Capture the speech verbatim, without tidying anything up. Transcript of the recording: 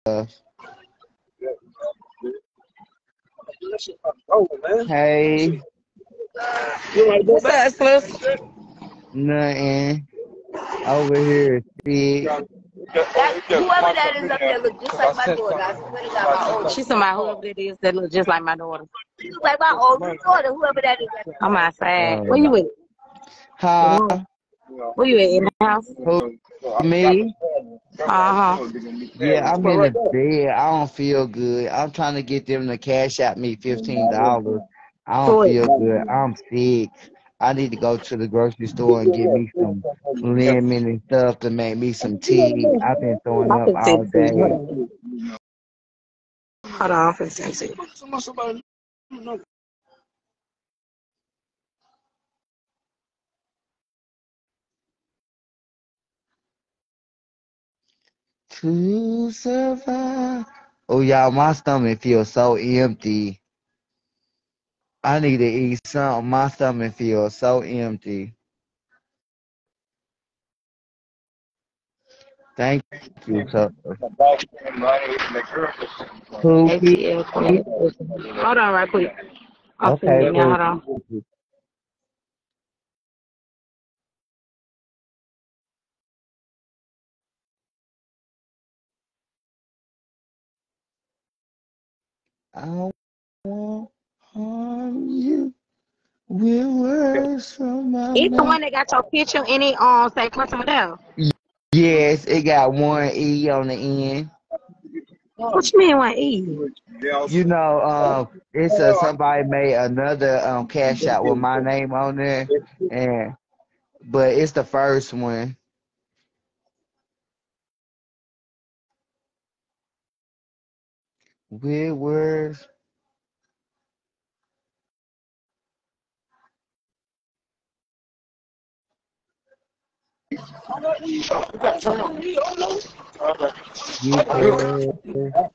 Hey, What's up, Sliss? nothing over here. See, That, whoever that is up there look just like my daughter. I swear to God, my oldest. She's somebody whoever it is that look just like my daughter. She looks like my oldest daughter, whoever that is. I'm outside. Where um, you at? huh? Where you at? In the house? Who? Me? Uh-huh. Yeah, I'm in the bed. I don't feel good. I'm trying to get them to cash out me fifteen dollars. I don't Sweet. feel good. I'm sick. I need to go to the grocery store and get me some lemon and stuff to make me some tea. I've been throwing I'm up finna send all it to you. Hold day. on. Hold on, I'm finna send it to you. To survive. Oh, y'all, my stomach feels so empty. I need to eat something. My stomach feels so empty. Thank you, so Pookie. A T L twenty. Hold on right quick. I'm finna Okay, get now. Hold on. Pookie. I won't harm you with words from my It's the mouth. one that got your picture in it on say customer down. Yes, it got one E on the end. What you mean one E? You know, um, it's a somebody made another um cash out with my name on there, and but it's the first one. With words. You can.